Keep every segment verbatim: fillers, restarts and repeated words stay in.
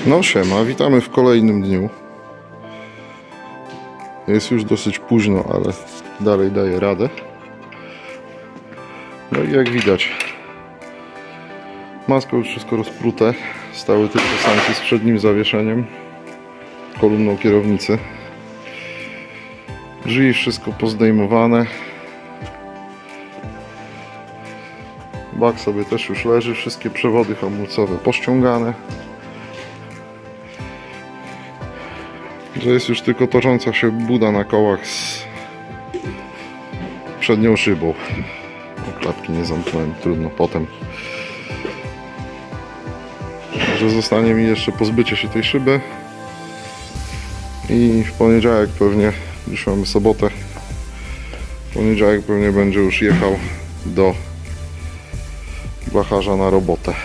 No siema, witamy w kolejnym dniu. Jest już dosyć późno, ale dalej daję radę. No i jak widać, maska już wszystko rozprute. Stały tylko sanki z przednim zawieszeniem, kolumną kierownicy. Drzwi wszystko pozdejmowane. Bak sobie też już leży, wszystkie przewody hamulcowe pościągane. Że jest już tylko tocząca się buda na kołach z przednią szybą. Klapki nie zamknąłem, trudno potem. Że zostanie mi jeszcze pozbycie się tej szyby i w poniedziałek pewnie, już mamy sobotę, w poniedziałek pewnie będzie już jechał do blacharza na robotę.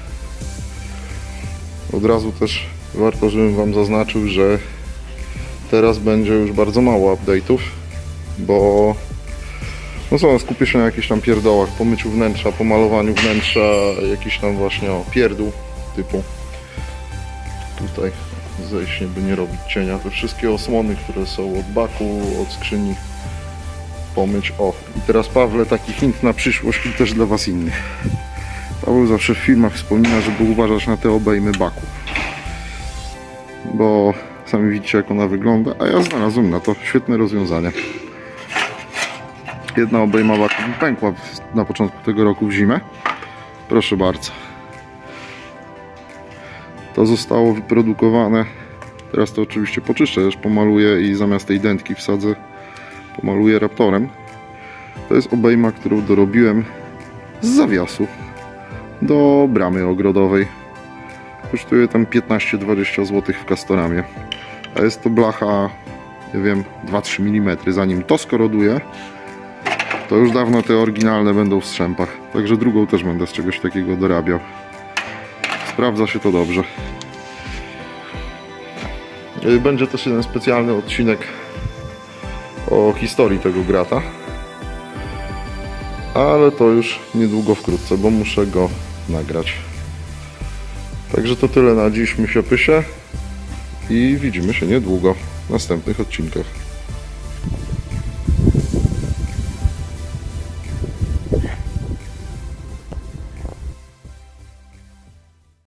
Od razu też warto, żebym wam zaznaczył, że teraz będzie już bardzo mało update'ów, bo no co, skupię się na jakichś tam pierdołach, po myciu wnętrza, po malowaniu wnętrza, jakiś tam właśnie o pierdół typu tutaj zejść, by nie robić cienia, te wszystkie osłony, które są od baku, od skrzyni pomyć. O, i teraz Pawle, taki hint na przyszłość i też dla was innych. Paweł zawsze w filmach wspomina, żeby uważać na te obejmy baku, bo sami widzicie, jak ona wygląda, a ja znalazłem na to świetne rozwiązanie. Jedna obejma baku mi pękła na początku tego roku w zimę. Proszę bardzo. To zostało wyprodukowane. Teraz to oczywiście poczyszczę, też pomaluję i zamiast tej dętki wsadzę, pomaluję Raptorem. To jest obejma, którą dorobiłem z zawiasu do bramy ogrodowej. Kosztuje tam piętnaście dwadzieścia złotych w Castoramie. A jest to blacha, nie wiem, dwa trzy milimetry. Zanim to skoroduje, to już dawno te oryginalne będą w strzępach. Także drugą też będę z czegoś takiego dorabiał. Sprawdza się to dobrze. Będzie też jeden specjalny odcinek o historii tego grata. Ale to już niedługo wkrótce, bo muszę go nagrać. Także to tyle na dziś, mysia pysie. I widzimy się niedługo w następnych odcinkach.